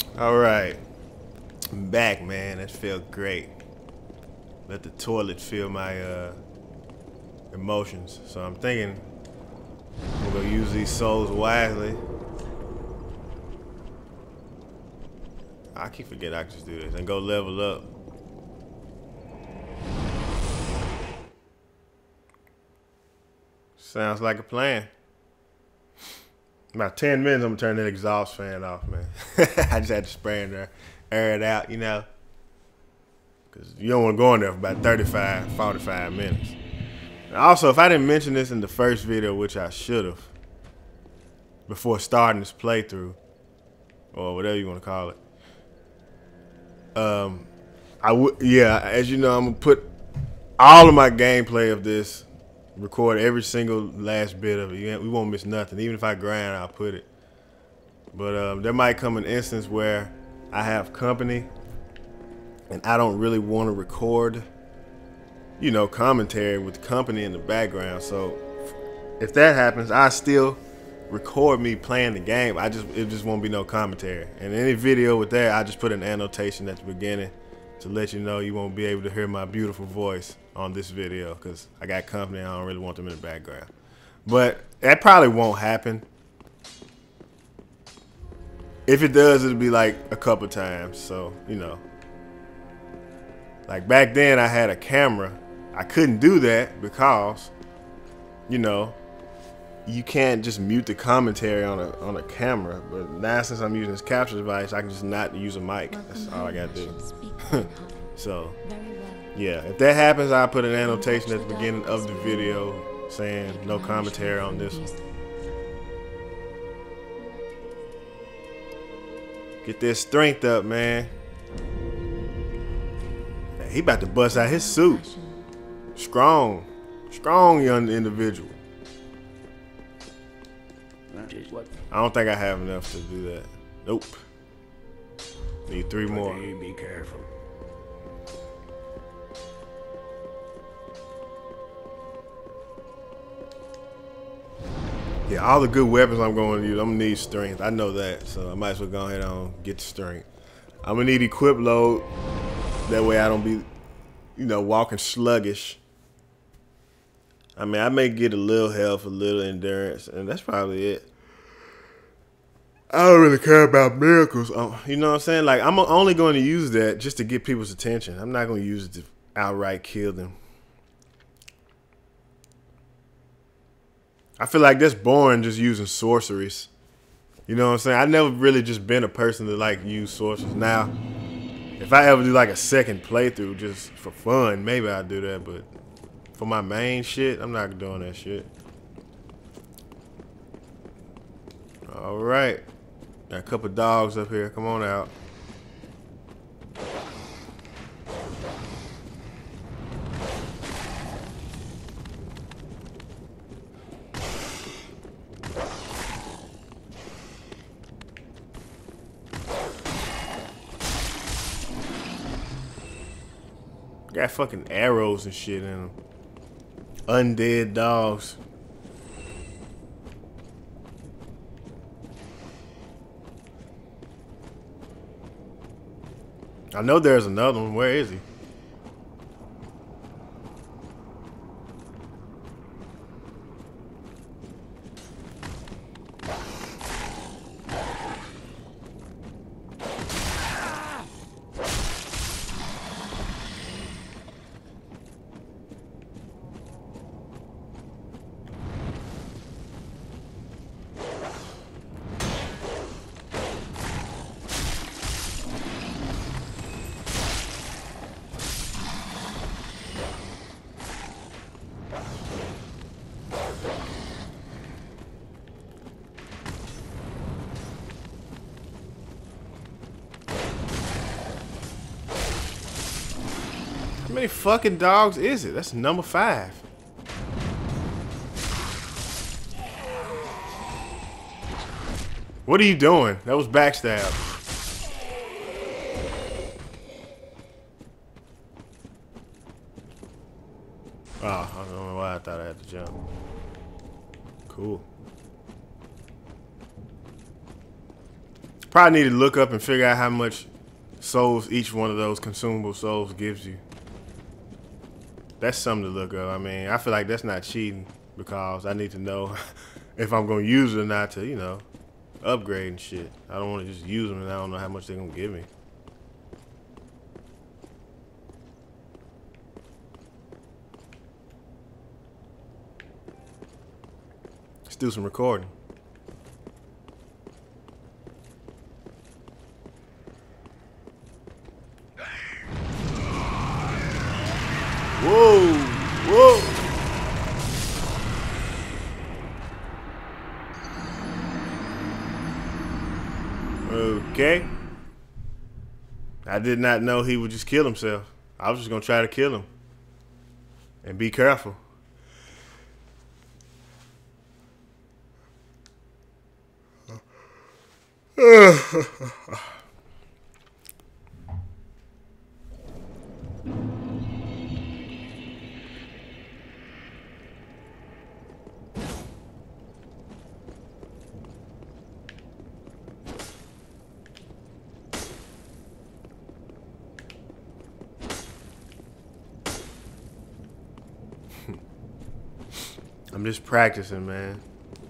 All right, I'm back, man. That felt great. Let the toilet feel my emotions. So I'm thinking we're gonna use these souls wisely. I keep forgetting I can just do this and go level up. Sounds like a plan. About 10 minutes, I'm gonna turn that exhaust fan off, man. I just had to spray in there, air it out, you know. Because you don't want to go in there for about 35, 45 minutes. And also, if I didn't mention this in the first video, which I should have, before starting this playthrough, or whatever you want to call it, as you know, I'm gonna put all of my gameplay of this, record every single last bit of it. We won't miss nothing. Even if I grind, I'll put it. But there might come an instance where I have company and I don't really want to record, you know, commentary with the company in the background. So if that happens, I still record me playing the game. It just won't be no commentary. And any video with that, I just put an annotation at the beginning to let you know you won't be able to hear my beautiful voice on this video because I got company. I don't really want them in the background. But that probably won't happen. If it does, it'll be like a couple times. So, you know. Like back then I had a camera. I couldn't do that because, you know, you can't just mute the commentary on a camera. But now since I'm using this capture device, I can just not use a mic. That's all I gotta do. So, yeah, if that happens, I'll put an annotation at the beginning of the video saying no commentary on this one. Get that strength up, man. He about to bust out his suit. Strong young individual. I don't think I have enough to do that. Nope. Need 3 more. Be careful. Yeah, all the good weapons I'm going to use, I'm going to need strength. I know that, so I might as well go ahead and get the strength. I'm going to need equip load. That way I don't be, you know, walking sluggish. I mean, I may get a little health, a little endurance, and that's probably it. I don't really care about miracles. You know what I'm saying? Like, I'm only going to use that just to get people's attention. I'm not going to use it to outright kill them. I feel like that's boring just using sorceries. You know what I'm saying? I've never really just been a person to like use sorceries. Now, if I ever do like a second playthrough just for fun, maybe I'll do that. But for my main shit, I'm not doing that shit. All right. Got a couple dogs up here. Come on out. Got fucking arrows and shit in them. Undead dogs. I know there's another one. Where is he? How many fucking dogs is it? That's number 5. What are you doing? That was backstab. Oh, I don't know why I thought I had to jump. Cool. Probably need to look up and figure out how much souls each one of those consumable souls gives you. That's something to look up. I mean, I feel like that's not cheating because I need to know if I'm going to use it or not to, you know, upgrade and shit. I don't want to just use them and I don't know how much they're going to give me. Let's do some recording. Whoa, whoa. Okay. I did not know he would just kill himself. I was just going to try to kill him. And be careful. I'm just practicing, man.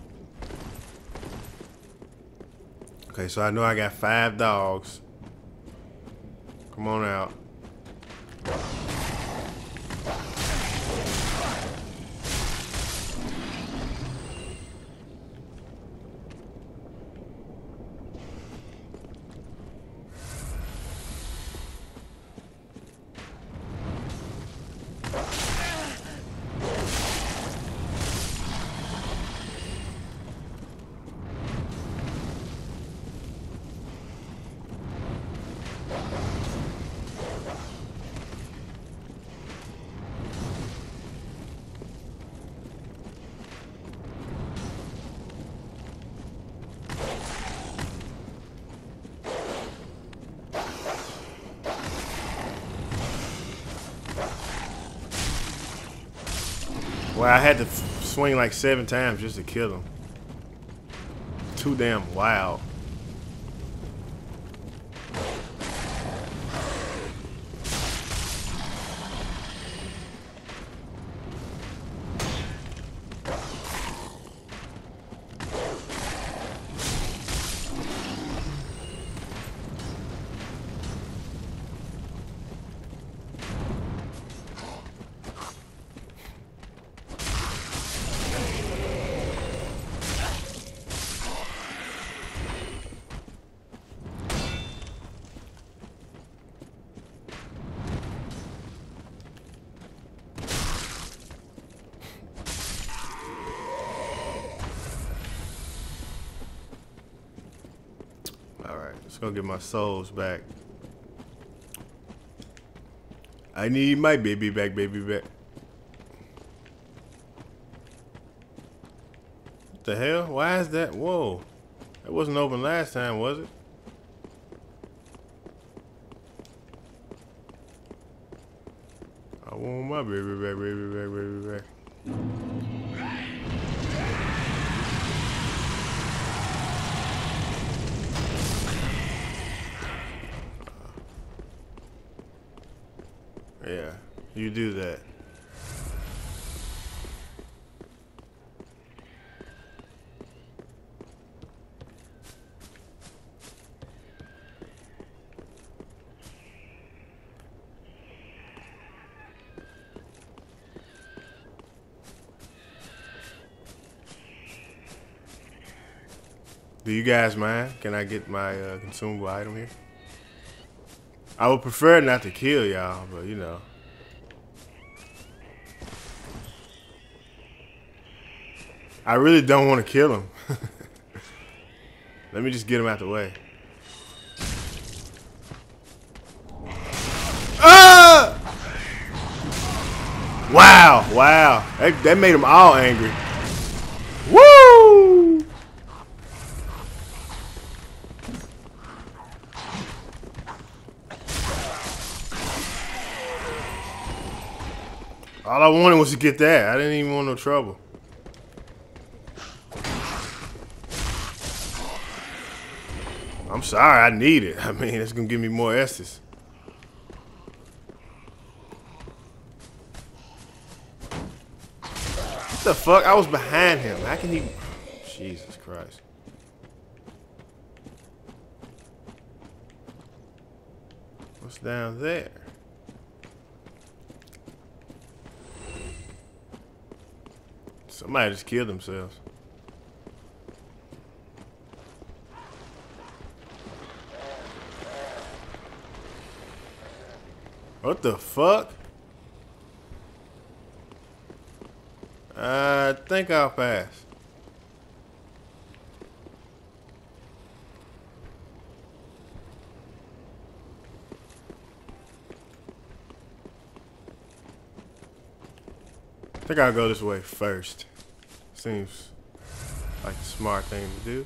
Okay, so I know I got 5 dogs. Come on out. Well, I had to swing like 7 times just to kill him. Too damn wild. Let's go get my souls back. I need my baby back, baby back. What the hell? Why is that? Whoa. That wasn't open last time, was it? I want my baby back, baby back, baby back. Yeah, you do that. Do you guys mind? Can I get my consumable item here? I would prefer not to kill y'all, but you know. I really don't want to kill him. Let me just get him out the way. Ah! Wow, wow. That made them all angry. Woo! All I wanted was to get that. I didn't even want no trouble. I'm sorry, I need it. I mean, it's gonna give me more S's. What the fuck? I was behind him. How can he? Jesus Christ. What's down there? Somebody just killed themselves. What the fuck? I think I'll pass. I think I'll go this way first. Seems like a smart thing to do.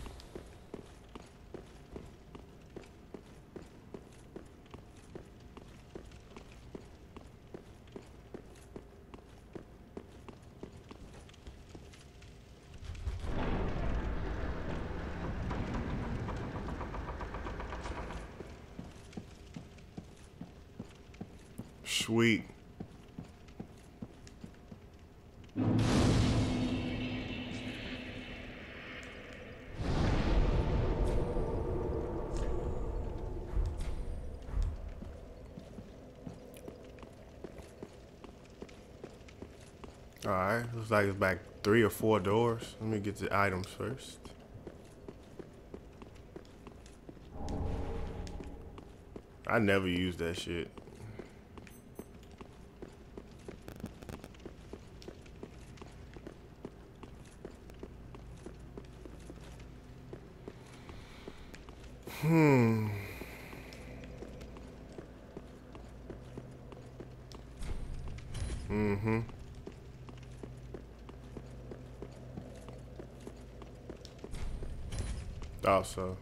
Sweet. Alright, looks like it's back 3 or 4 doors. Let me get the items first. I never use that shit. Also.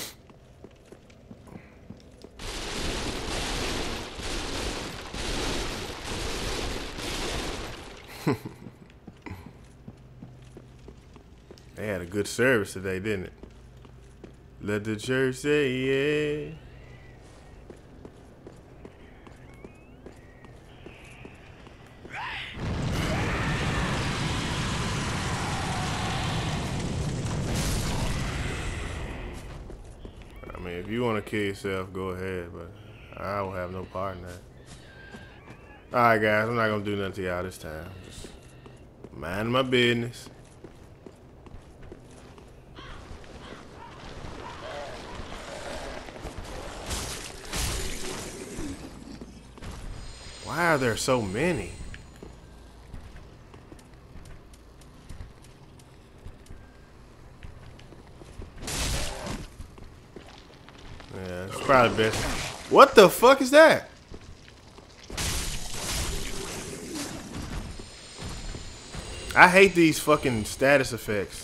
They had a good service today, didn't it? Let the church say yeah. I mean, if you want to kill yourself, go ahead, but I will have no part in that. Alright, guys, I'm not going to do nothing to y'all this time. Just mind my business. Why are there so many? Yeah, it's probably best. What the fuck is that? I hate these fucking status effects.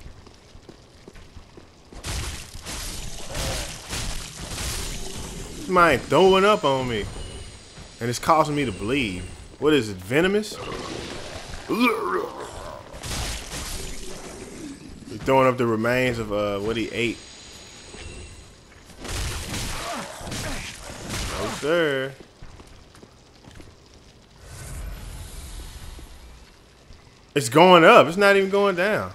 Somebody throwing up on me. And it's causing me to bleed. What is it, venomous? You're throwing up the remains of what he ate. No, sir. It's going up. It's not even going down.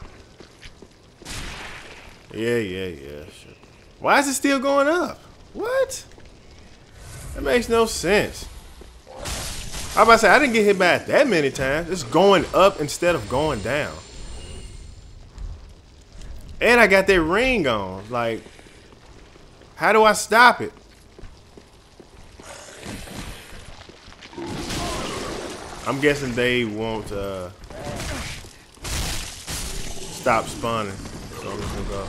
Yeah, sure. Why is it still going up? What? That makes no sense. I was about to say, I didn't get hit by it that many times. It's going up instead of going down. And I got that ring on. Like, how do I stop it? I'm guessing they won't stop spawning. So I'm just gonna go.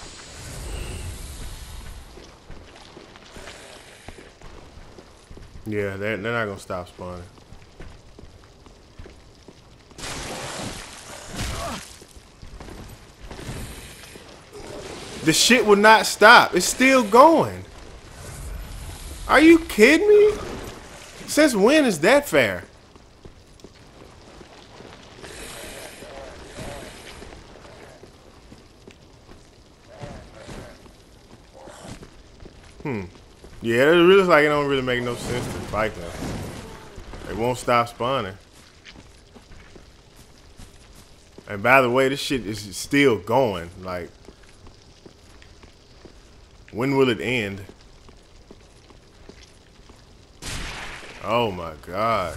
Yeah, they're not gonna stop spawning. The shit will not stop. It's still going. Are you kidding me? Since when is that fair? Yeah, it really like it don't really make no sense to fight them. They won't stop spawning. And by the way, this shit is still going. Like, when will it end? Oh my god.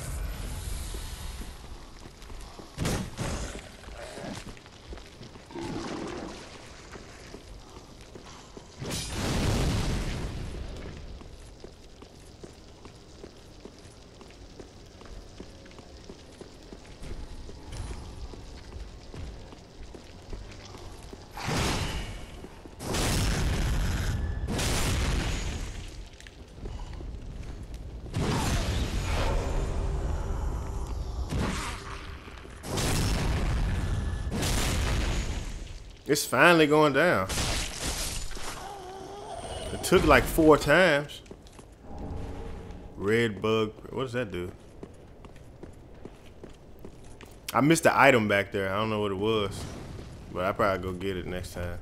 It's finally going down. It took like 4 times. Red bug. What does that do? I missed the item back there. I don't know what it was. But I'll probably go get it next time.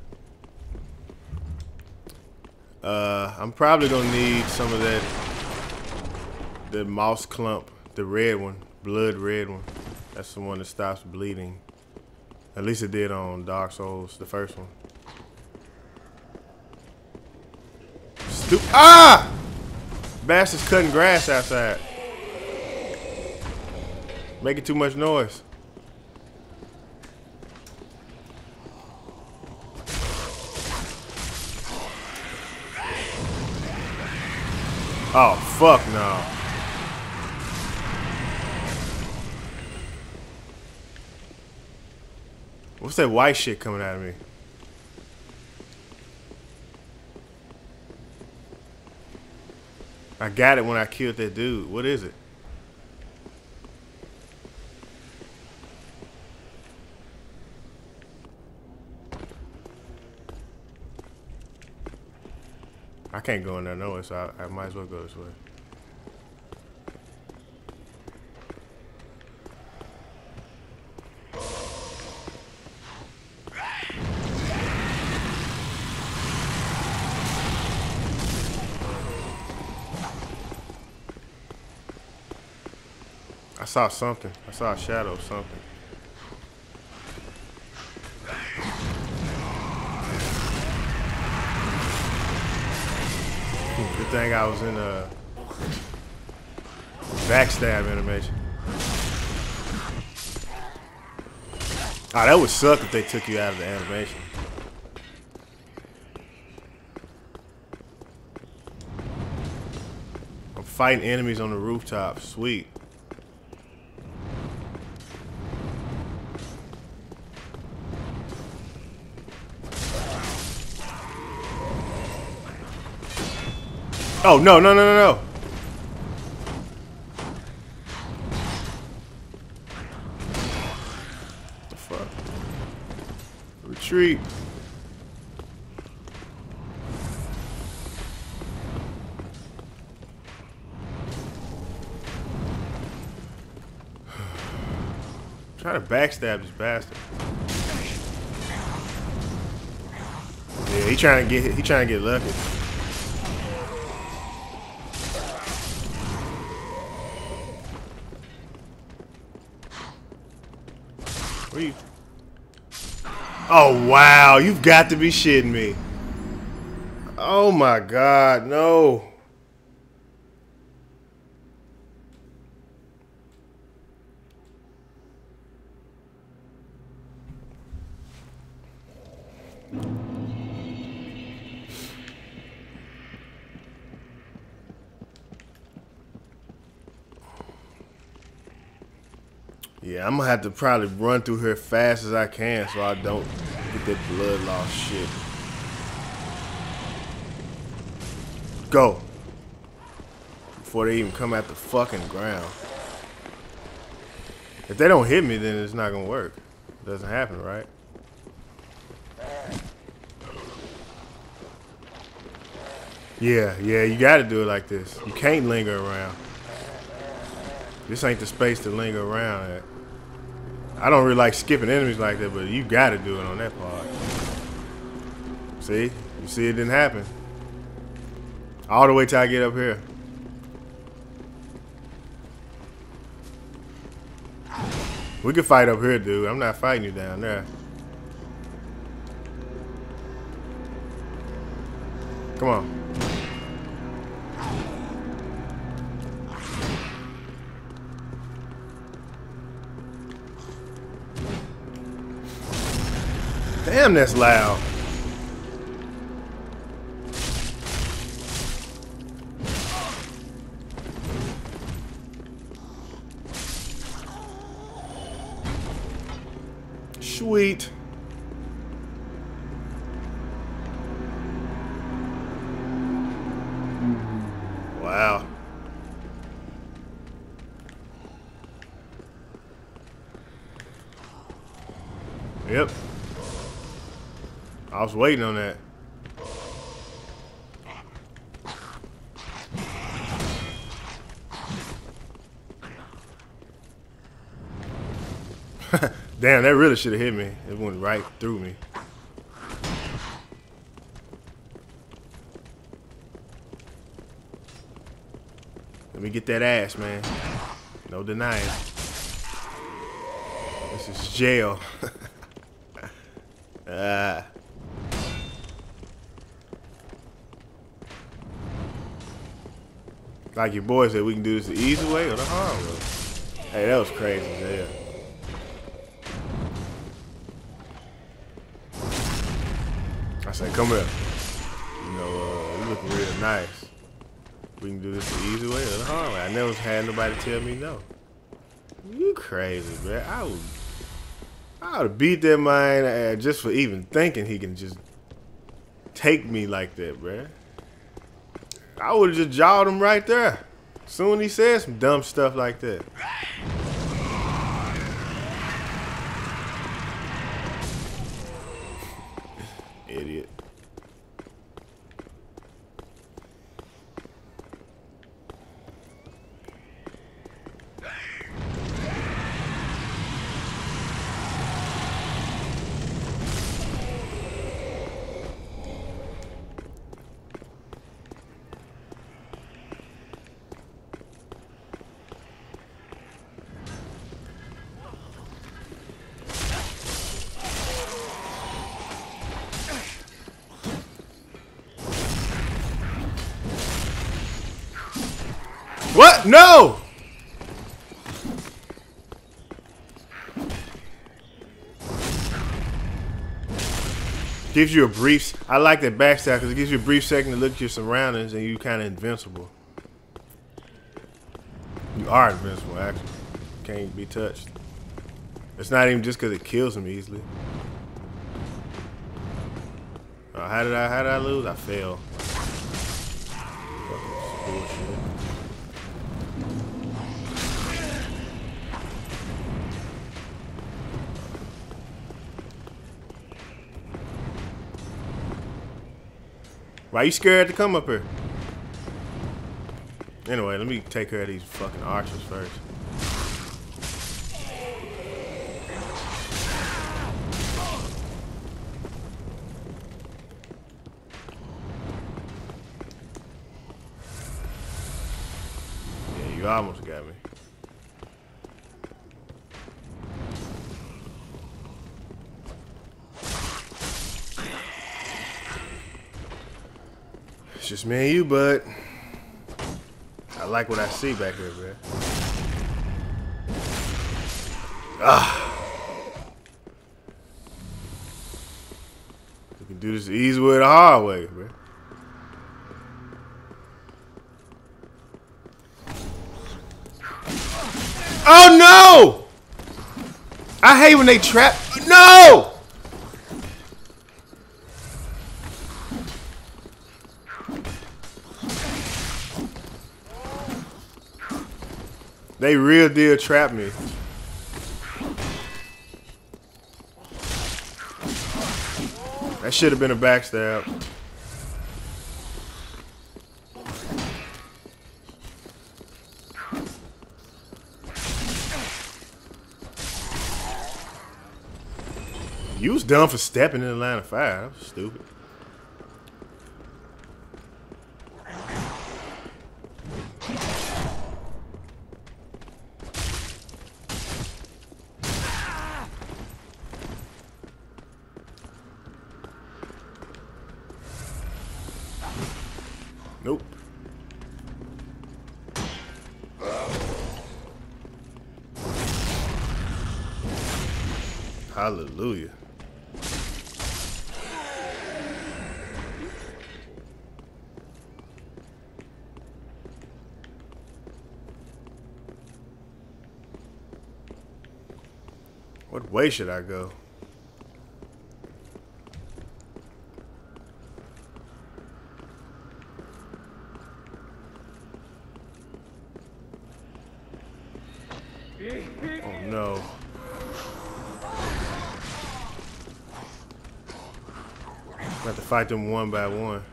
I'm probably gonna need some of that. The moss clump. The red one. Blood red one. That's the one that stops bleeding. At least it did on Dark Souls, the first one. Ah! Bastards cutting grass outside. Making too much noise. Oh, fuck no. What's that white shit coming out of me? I got it when I killed that dude. What is it? I can't go in there nowhere, so I might as well go this way. I saw something. I saw a shadow of something. Good thing I was in a backstab animation. Oh, that would suck if they took you out of the animation. I'm fighting enemies on the rooftop. Sweet. Oh, no, no, no, no, no. What the fuck? Retreat. Try to backstab this bastard. Yeah, he trying to get lucky. Where you? Oh wow, you've got to be shitting me. Oh my god, no. Yeah, I'm gonna have to probably run through here fast as I can so I don't get that blood loss shit. Go. Before they even come at the fucking ground. If they don't hit me, then it's not gonna work. It doesn't happen, right? Yeah, you gotta do it like this. You can't linger around. This ain't the space to linger around at. I don't really like skipping enemies like that, but you gotta do it on that part. See? You see it didn't happen. All the way till I get up here. We can fight up here, dude. I'm not fighting you down there. Come on. Damn, that's loud. Sweet. Wow. Yep. I was waiting on that. Damn, that really should have hit me. It went right through me. Let me get that ass, man. No denying. This is jail. Like your boy said, we can do this the easy way or the hard way. Hey, that was crazy as hell. I said, come here. You know, you looking real nice. We can do this the easy way or the hard way. I never had nobody tell me no. You crazy, man. I would have beat that man just for even thinking he can just take me like that, bruh. I would have just jawed him right there. Soon he said some dumb stuff like that. Idiot. What? No! Gives you a brief... I like that backstab because it gives you a brief second to look at your surroundings and you kind of invincible. You are invincible, actually. Can't be touched. It's not even just because it kills him easily. How did I lose? I failed. Fucking bullshit. Why you scared to come up here? Anyway, let me take care of these fucking archers first. Yeah, you almost got me. It's just me and you, bud. I like what I see back here, man. We can do this the easy way or the hard way, man. Oh no! I hate when they trap. No! They real deal trapped me. That should have been a backstab. You was dumb for stepping in the line of fire. That was stupid. Nope. Hallelujah. What way should I go? Oh no. I have to fight them one by one.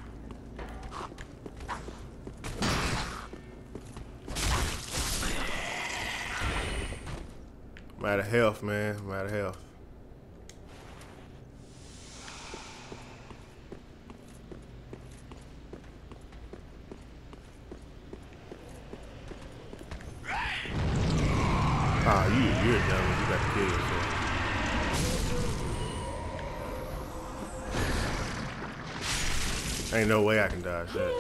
I'm out of health, man. I'm out of health. Ah, you're a dummy. You got to kill yourself. Ain't no way I can dodge that.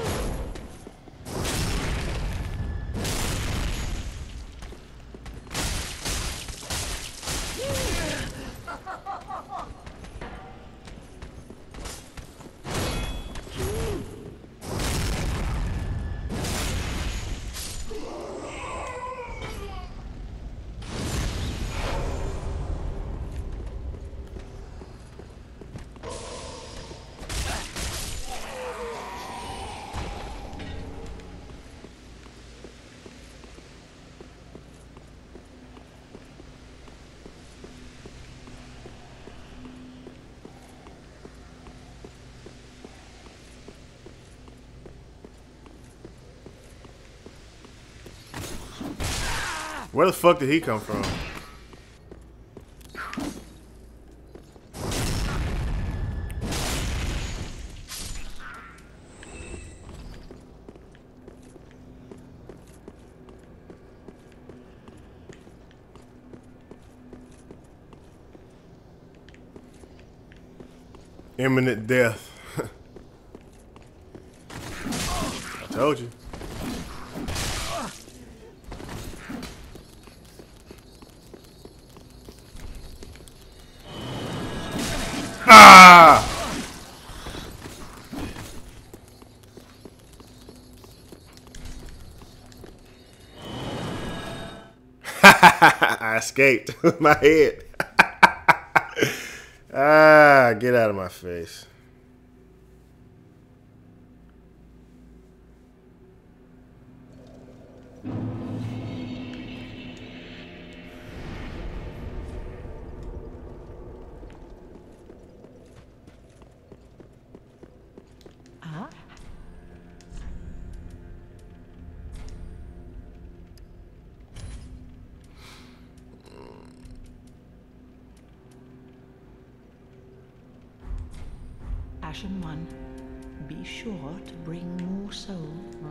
Where the fuck did he come from? Imminent death. I told you. Ah! I escaped with my head. Ah, get out of my face. Ashen One, be sure to bring more soul.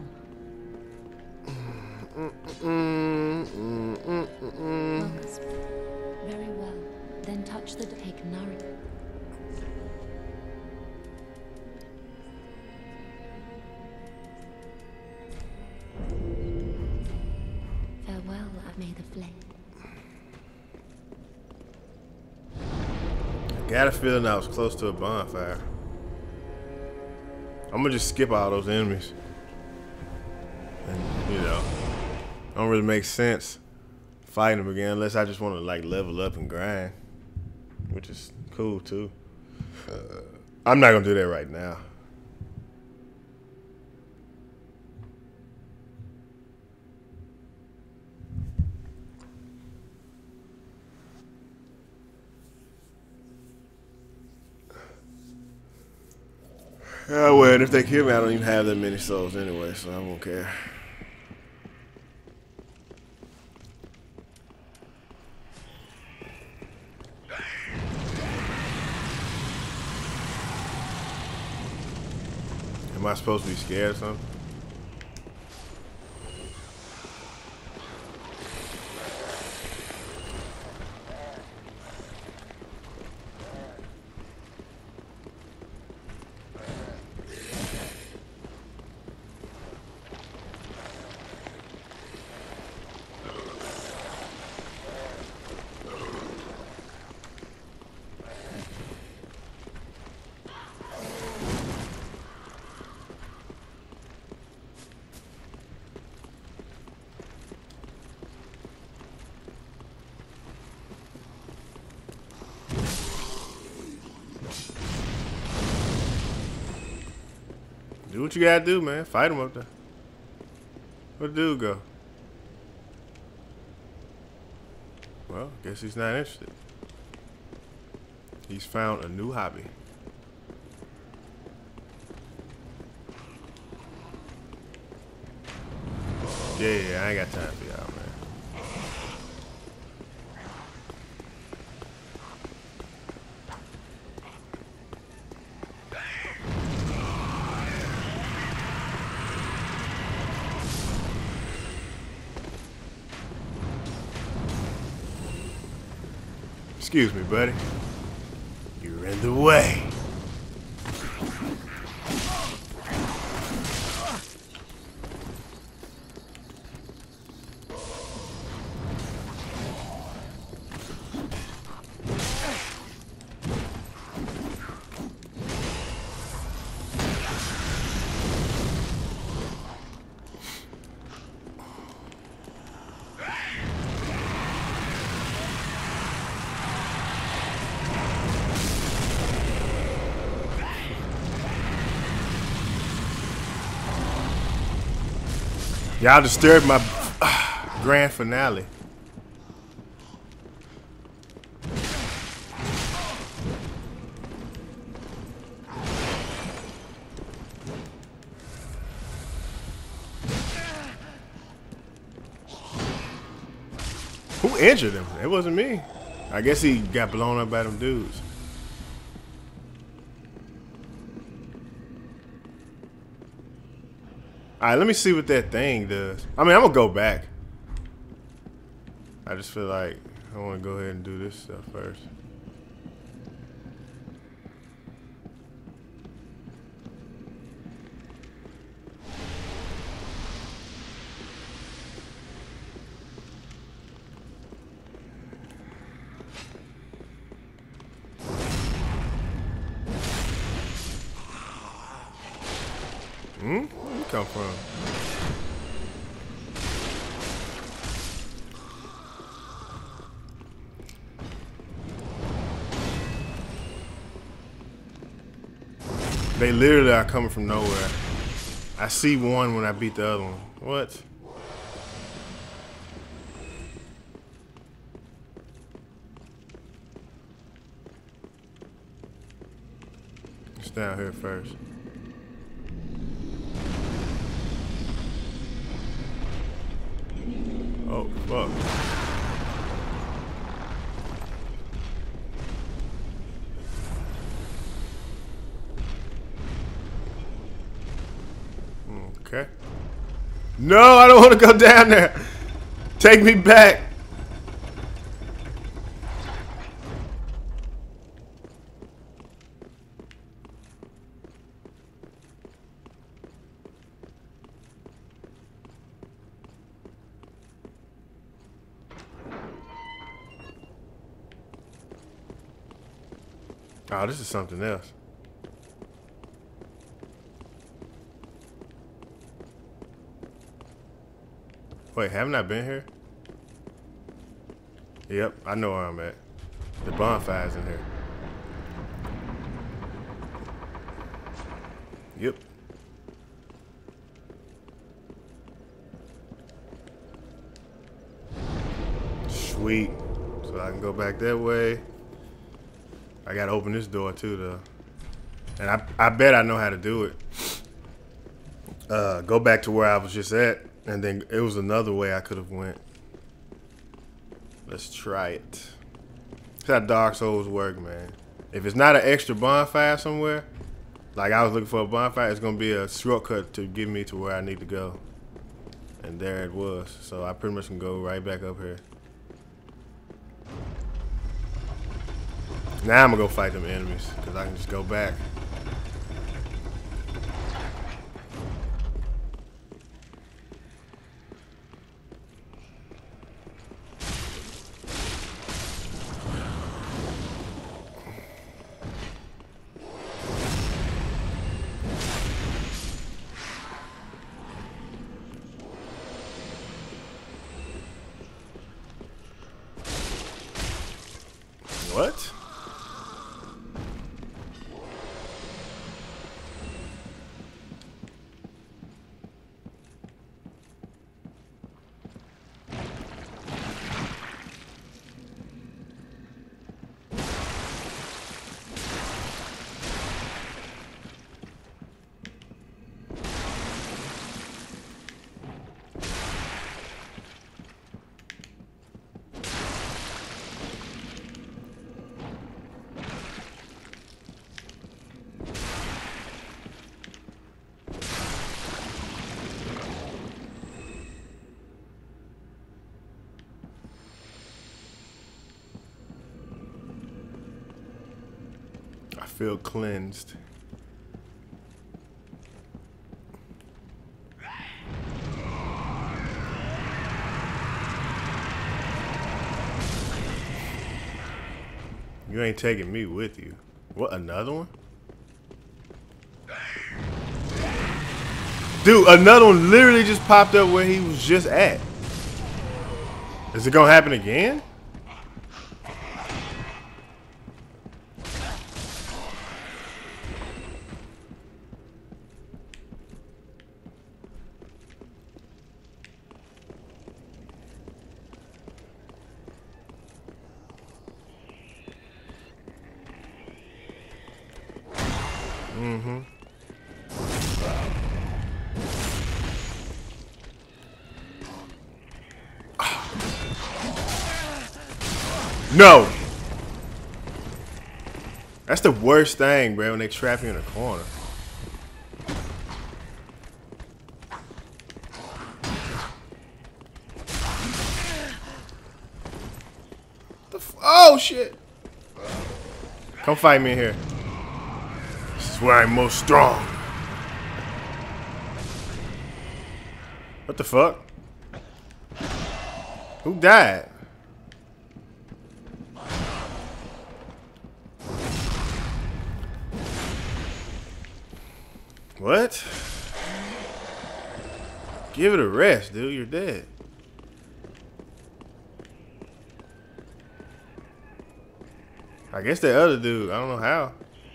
Locust. Very well. Then touch the take nourish. Farewell, may the flame. I got a feeling I was close to a bonfire. I'm gonna just skip all those enemies. And, you know, don't really make sense fighting them again unless I just want to like level up and grind, which is cool too. I'm not gonna do that right now. Oh, well, if they kill me, I don't even have that many souls anyway, so I won't care. Am I supposed to be scared or something? Do what you gotta do, man. Fight him up there. Where'd the dude go? Well, guess he's not interested. He's found a new hobby. Yeah, I ain't got time for y'all, man. Excuse me, buddy. You're in the way. Y'all disturbed my grand finale. Who injured him? It wasn't me. I guess he got blown up by them dudes. Alright, let me see what that thing does. I mean, I'm gonna go back. I just feel like I want to go ahead and do this stuff first. Where you come from? They literally are coming from nowhere. I see one when I beat the other one. What? It's down here first. Oh, fuck. Okay. No, I don't want to go down there. Take me back. Oh, this is something else. Wait, haven't I been here? Yep, I know where I'm at. The bonfire's in here. Yep. Sweet. So I can go back that way. I gotta open this door too, though. And I bet I know how to do it. Go back to where I was just at, and then it was another way I could have went. Let's try it. That's how Dark Souls work, man. If it's not an extra bonfire somewhere, like I was looking for a bonfire, it's gonna be a shortcut to get me to where I need to go. And there it was. So I pretty much can go right back up here. Now I'm gonna go fight them enemies, because I can just go back. What? feel cleansed. You ain't taking me with you. What, another one? Dude, another one literally just popped up where he was just at. Is it gonna happen again? Mm-hmm. No! That's the worst thing, bro, when they trap you in a corner. Oh, shit! Come fight me in here. This is where I'm most strong. What the fuck? Who died? What? Give it a rest, dude. You're dead. I guess that other dude, I don't know how.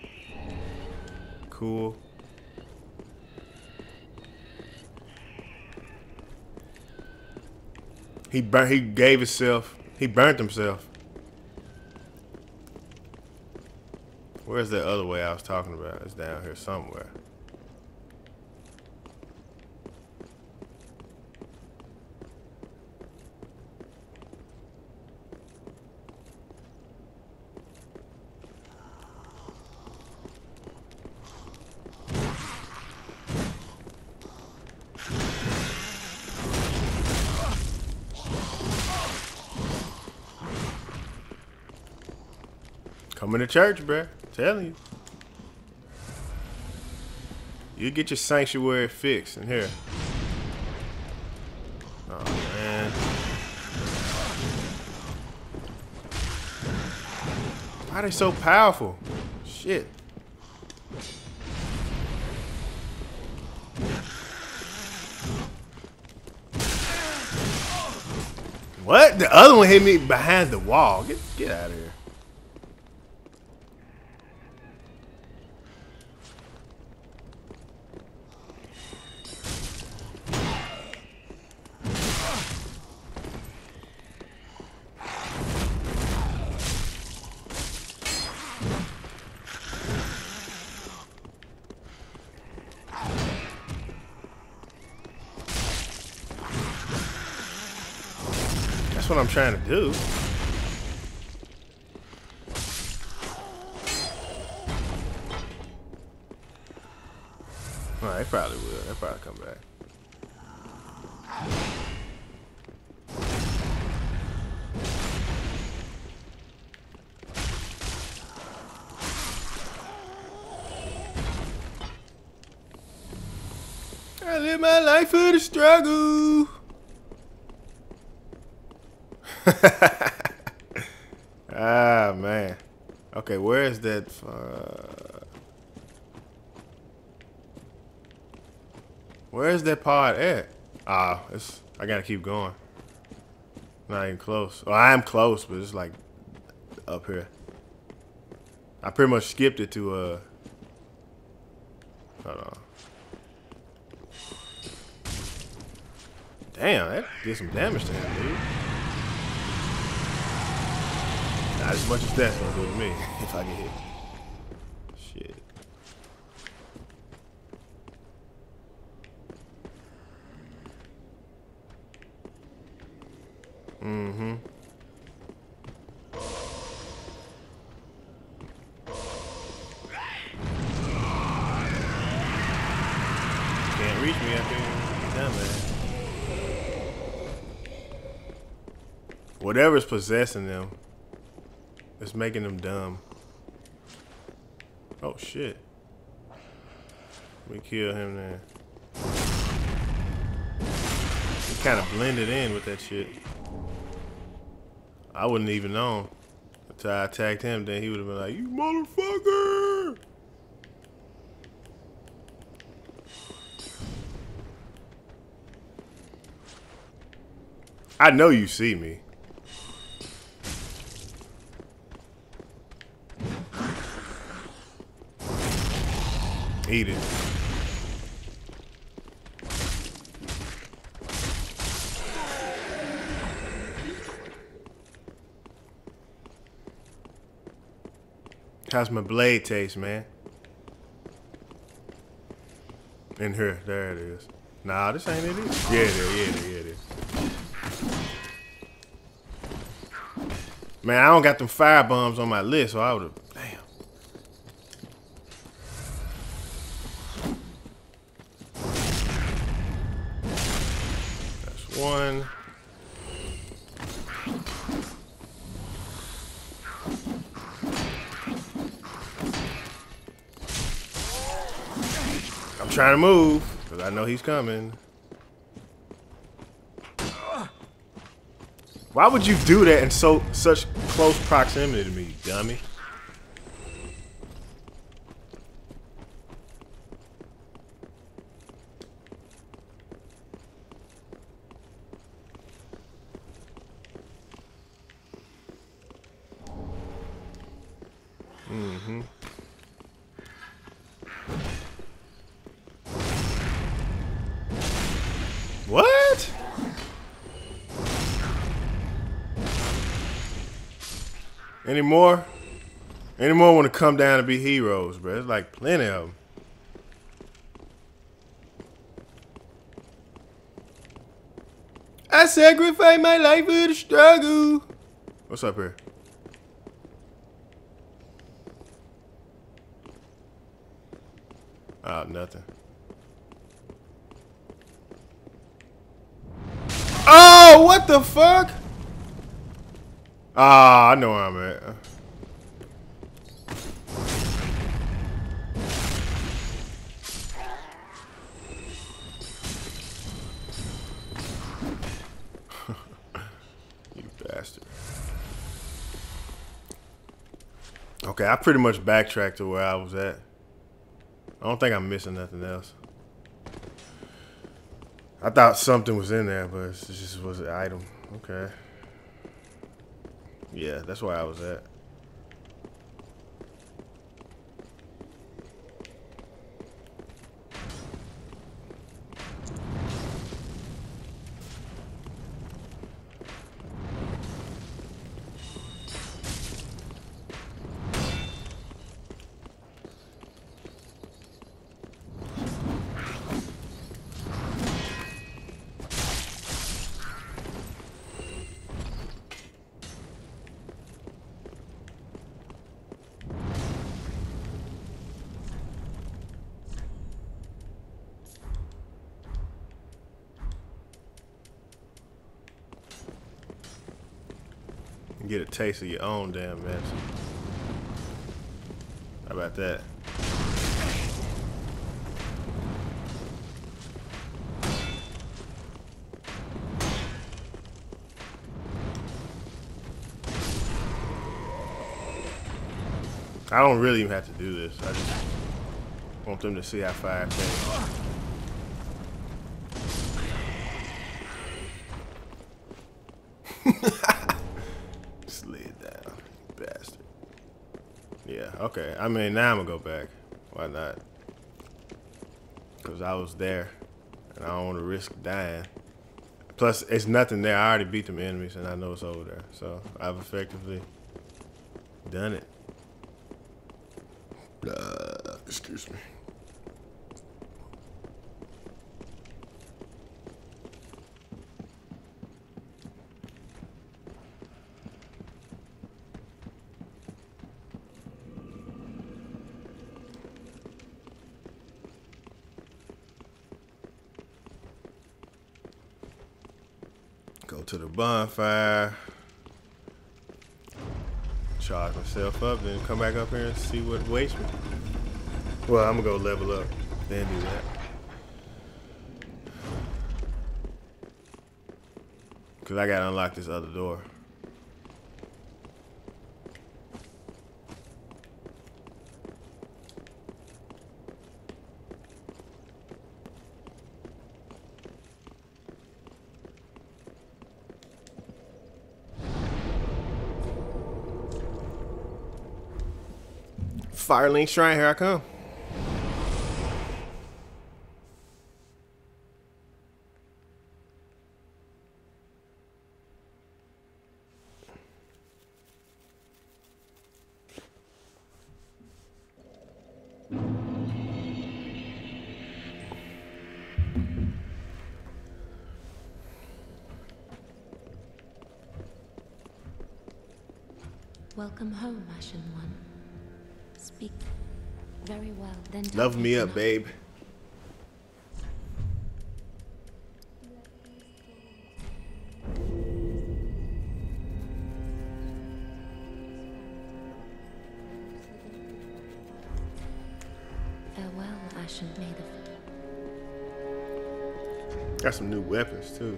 Cool. He burnt himself. Where's that other way I was talking about? It's down here somewhere. Coming to church, bruh. Telling you. You get your sanctuary fixed in here. Oh, man. Why are they so powerful? Shit. What? The other one hit me behind the wall. Get out of here. That's what I'm trying to do. Well, they probably will. They'll probably come back. I live my life for the struggle. Ah, man. Okay, where is that? Where's that pod at? Ah, I gotta keep going. Not even close. Well, I am close, but it's like up here. I pretty much skipped it to hold on. Damn, that did some damage to him, dude. Not as much as that's gonna do to me if I get hit. Shit. Mm-hmm. Can't reach me up here. Damn, man. Whatever's possessing them, it's making them dumb. Oh shit. We kill him then. He kind of blended in with that shit. I wouldn't even known until I attacked him. Then he would have been like, "You motherfucker!" I know you see me. Eat it. How's my blade taste, man? In here. There it is. Nah, this ain't it. Yeah, it is. Yeah, it is. Yeah, it is. Man, I don't got them fire bombs on my list, so I would have. Damn. That's one. I'm trying to move, because I know he's coming. Why would you do that in such close proximity to me, you dummy? Mm-hmm. What? Any more? Any more want to come down and be heroes, bro? There's like plenty of them. I sacrifice my life for the struggle. What's up here? Oh, nothing. Oh, what the fuck? Ah, I know where I'm at. You bastard. Okay, I pretty much backtracked to where I was at. I don't think I'm missing nothing else. I thought something was in there, but it just was an item. Okay. Yeah, that's where I was at. Get a taste of your own damn mess. How about that? I don't really even have to do this. I just want them to see how far I take. Slid down, bastard. Yeah, okay. I mean, now I'm gonna go back. Why not? Because I was there, and I don't want to risk dying. Plus, it's nothing there. I already beat them enemies, and I know it's over there. So, I've effectively done it. Excuse me. Go to the bonfire. Charge myself up, then come back up here and see what waits me. Well, I'm gonna go level up, then do that. Cause I gotta unlock this other door. Firelink Shrine, here I come. Welcome home, Ashen One. Speak very well, then Love me up, babe. Farewell, Ashen Maid of... Got some new weapons too.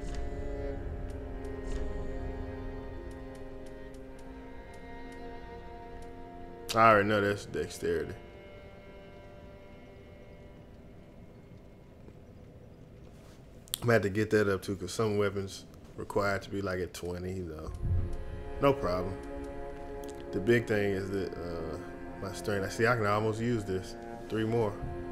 I already know that's dexterity. I'm gonna have to get that up too, because some weapons require it to be like at 20, though. No problem. The big thing is that my strength. I see I can almost use this. 3 more.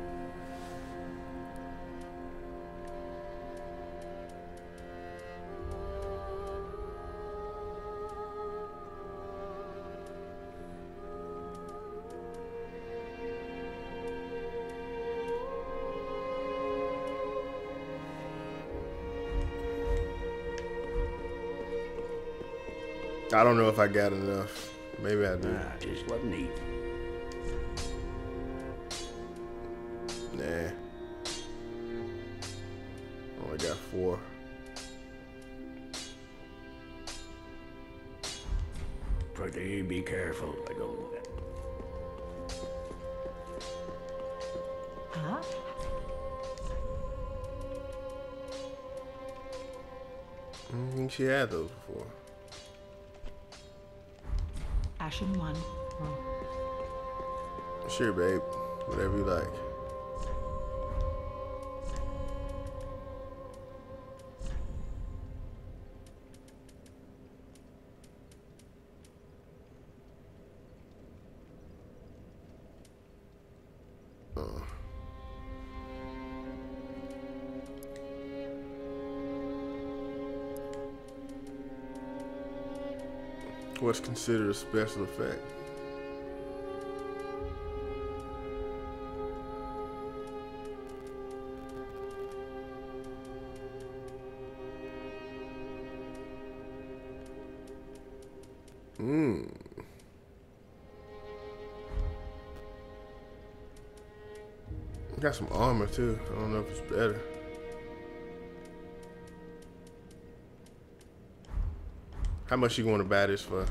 I don't know if I got enough. Maybe I do. Just what neat. Nah. Only got 4. Pretty be careful. I go. Huh? I don't think she had those before. Ashen One. Sure, babe. Whatever you like. What's considered a special effect? Got some armor too. I don't know if it's better. How much you want to buy this for?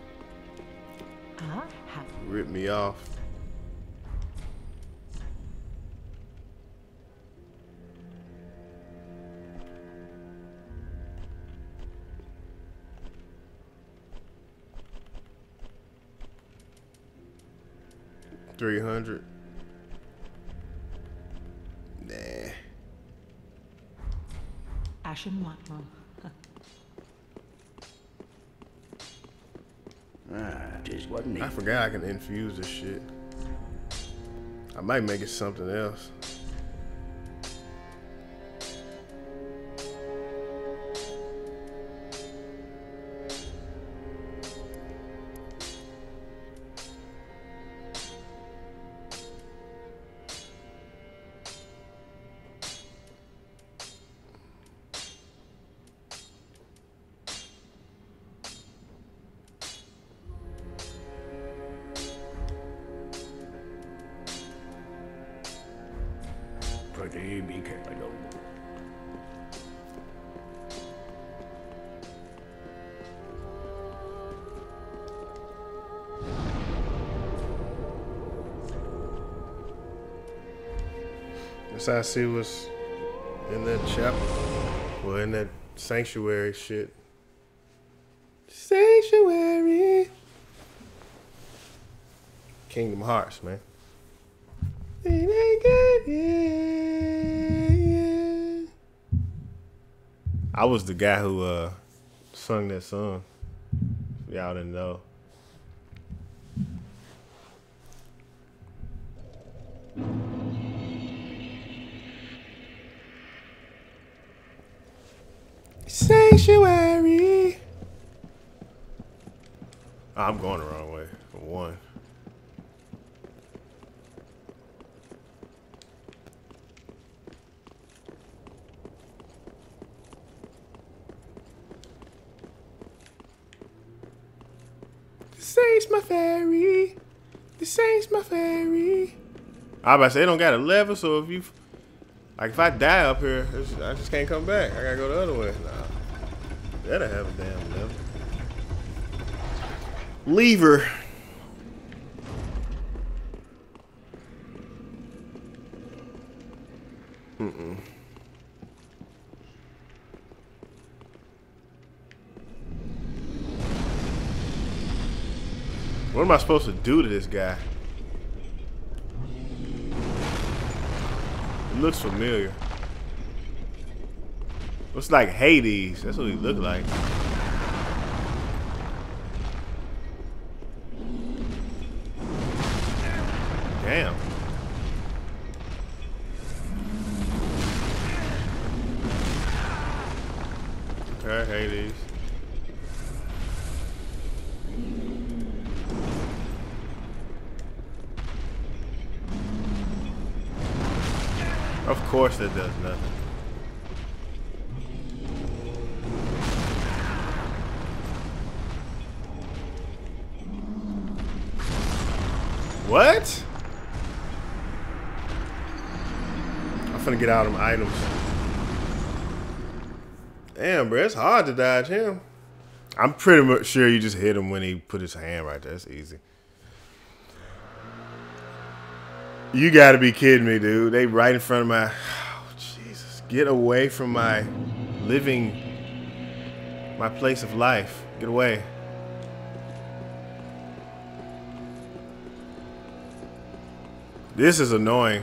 Rip me off. $300. Nah. Ashen One. Just what neat. I forgot I can infuse this shit. I might make it something else. Pretty be careful. I go. Guess I see what's in that chapel. Well, in that sanctuary shit. Sanctuary. Kingdom Hearts, man. It ain't good, yeah. I was the guy who sung that song. Y'all didn't know. Sanctuary. Oh, I'm going the wrong way for one. This ain't my fairy. This ain't my fairy. I was about to say, they don't got a level, so if you, like, if I die up here, I just can't come back. I gotta go the other way. Nah, that'll have a damn level. Lever. What am I supposed to do to this guy? It looks familiar. Looks like Hades. That's what he looked like. Damn. Okay, Hades. Of course that does nothing. What? I'm finna get out of them items. Damn, bro, it's hard to dodge him. I'm pretty much sure you just hit him when he put his hand right there. That's easy. You gotta be kidding me, dude. They right in front of my... Oh, Jesus. Get away from my living... my place of life. Get away. This is annoying.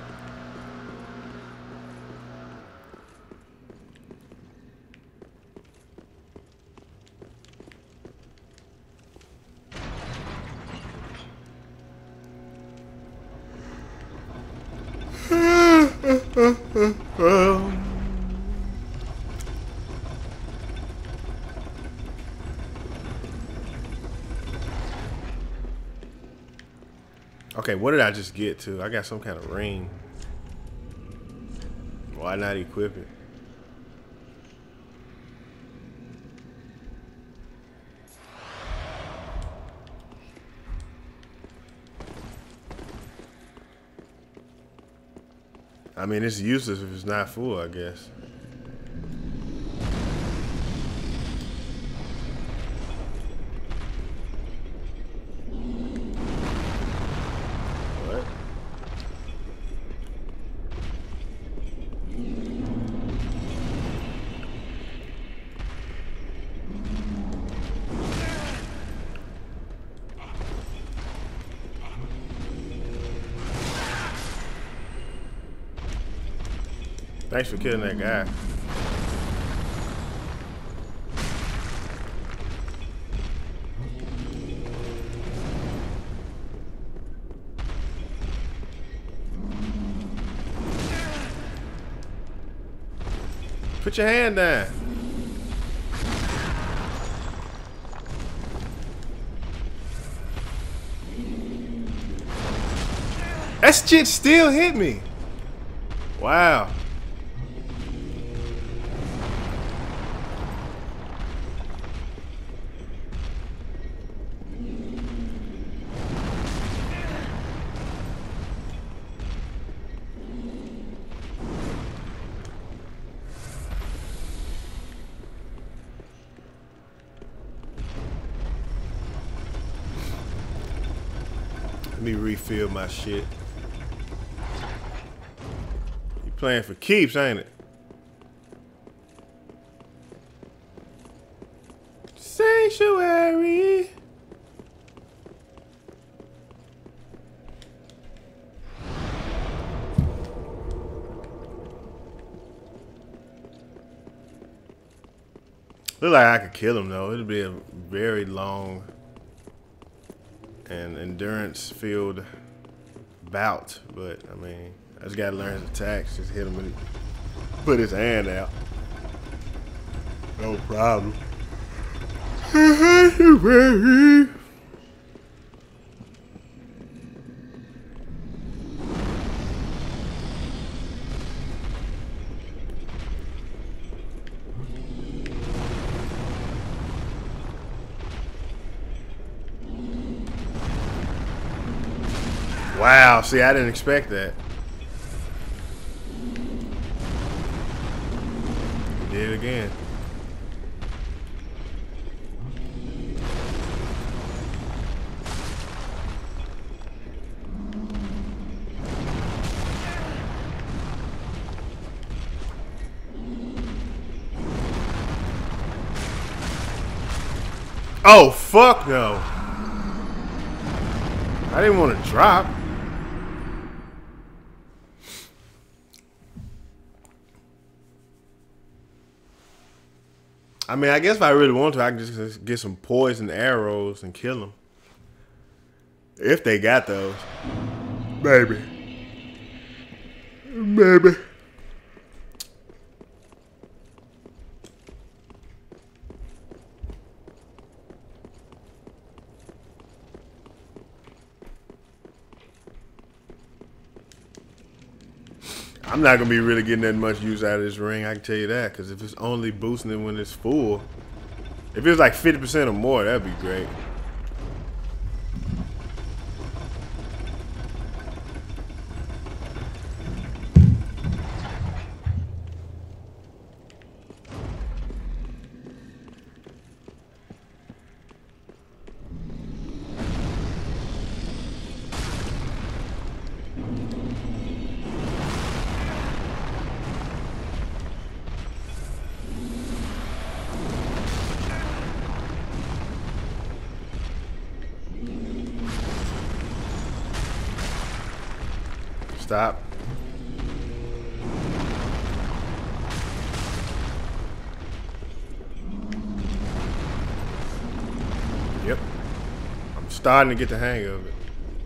Okay, what did I just get to? I got some kind of ring. Why not equip it? I mean, it's useless if it's not full, I guess. What? Thanks for killing that guy. Put your hand down. That shit still hit me. Wow. Let me refill my shit. Playing for keeps, ain't it? Sanctuary. Look like I could kill him though. It'll be a very long and endurance-filled bout. But I mean, I just gotta learn his attacks. Just hit him when he put his hand out. No problem. Wow, see, I didn't expect that. He did it again. Oh, fuck no. I didn't want to drop. I mean, I guess if I really want to, I can just get some poison arrows and kill them. If they got those. Maybe. Maybe. I'm not going to be really getting that much use out of this ring, I can tell you that. Because if it's only boosting it when it's full. If it was like 50% or more, that'd be great. Stop. Yep. I'm starting to get the hang of it.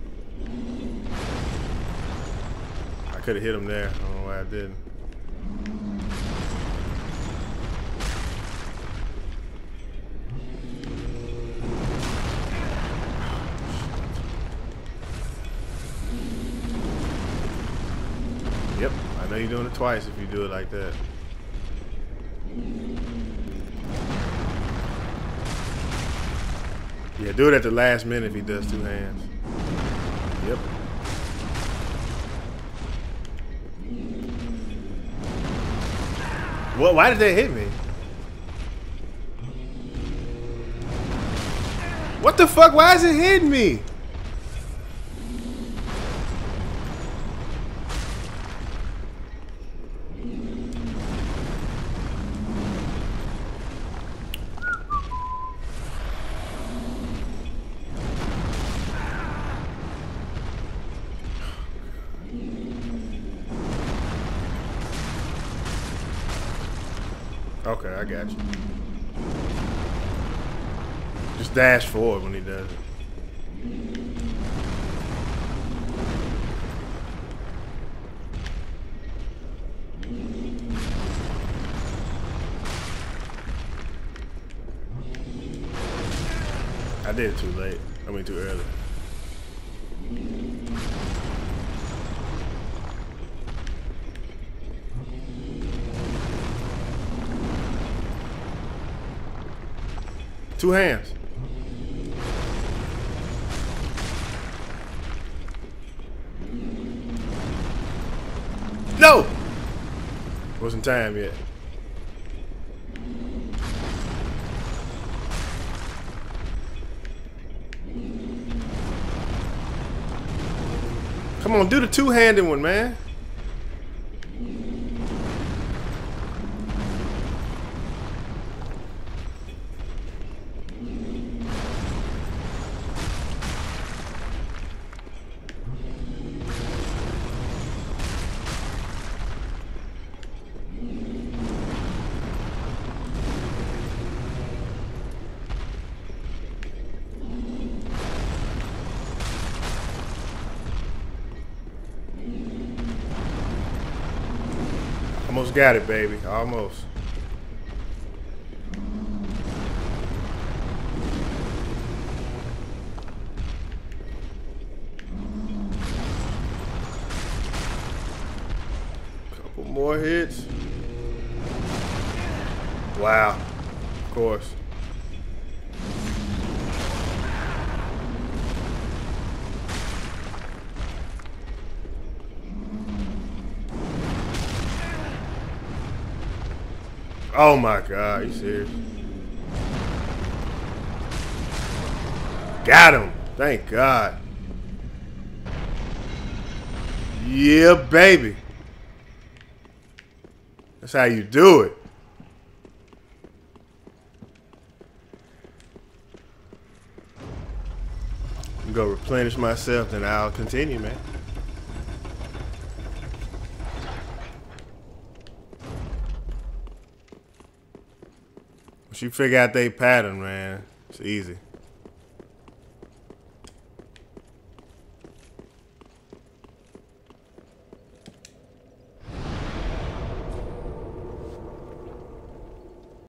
I could have hit him there. I don't know why I didn't. Yep, I know you're doing it twice if you do it like that. Yeah, do it at the last minute if he does two hands. Yep. What? Why did they hit me? What the fuck? Why is it hitting me? Okay, I got you. Just dash forward when he does it. I did it too late. I mean, too early. Two hands. No! Wasn't time yet. Come on, do the two-handed one, man. Almost got it, baby. Almost. Couple more hits. Wow. Of course. Oh my God, you serious? Got him. Thank God. Yeah, baby. That's how you do it. I'm gonna replenish myself, then I'll continue, man. Once you figure out their pattern, man, it's easy.